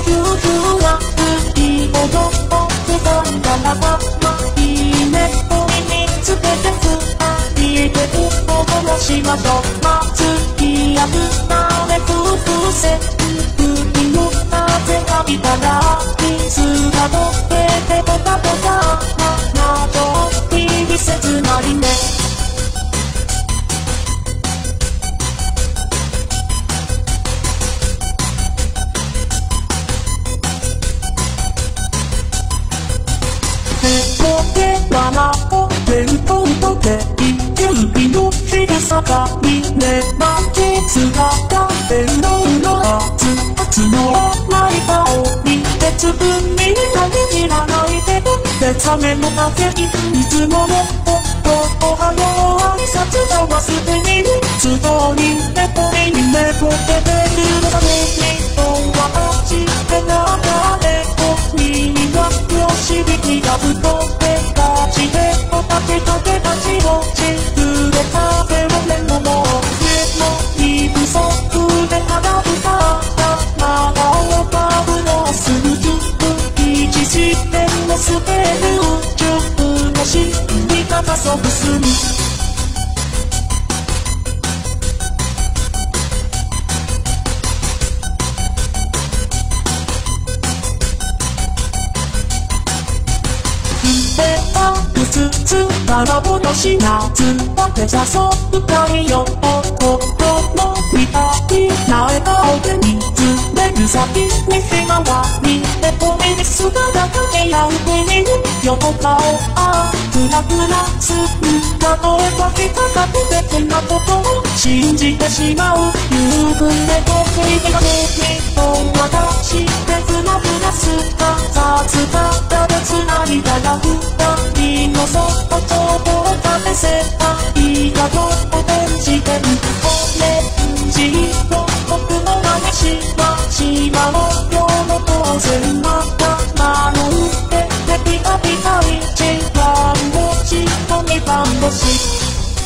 ゆうがいいほどってたんだなばいいねを身につけて二人でお話しましょう。まずいやぶなめ風船海の風が見たら水が溶けてポタポタなどいい切ないね。笑ってることで指のひらさが見れば傷がってるの熱々の泣いたを見てつぶみに限らないででための風にいつものおはよう挨拶が忘れに都合に猫に目を出てるのだね。私って流れをみんなよしびきがぶとってたちでおたけたけたちをちくれたてをねのもい不足で肌ぶたまだおかぶのすぐ一視点のスペル10のし味方そぶすみつつからぼのしなつわてじゃそうかいよ心のみたいな笑顔で見つめる先にひまわりでとめに姿かけ合う上に横顔グラグラするたとえかけたかけてなことを信じてしまう夕暮れとけがけに私でふらふらすか雑かでつないだら二人のそっと食べせたいがとおべんじてるオレンジの僕の話しまのよの当然またまの上でピカピカ一番星と二番星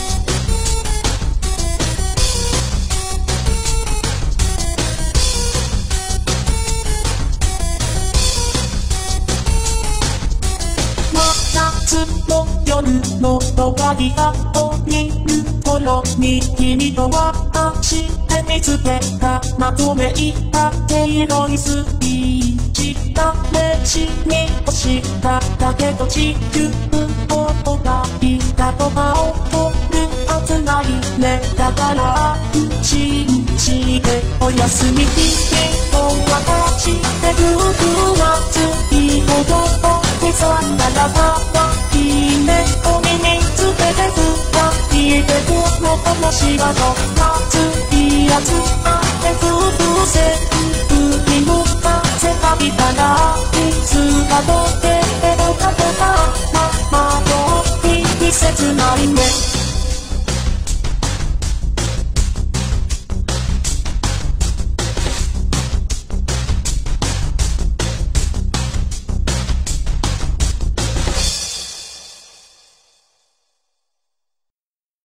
夏の夜のとがりが降りる頃に君と私で見つけたまとめいた毛色にスイッチ試しに押しただけど地球をがいたとかを取るはずないね。だから信じておやすみ日々を私でぐぐらついほど刻んだらばいいねを身につけて二人でこの話がと夏いやつあって風船海の風が見たら水が溶けてポカポカまどいい切ないね。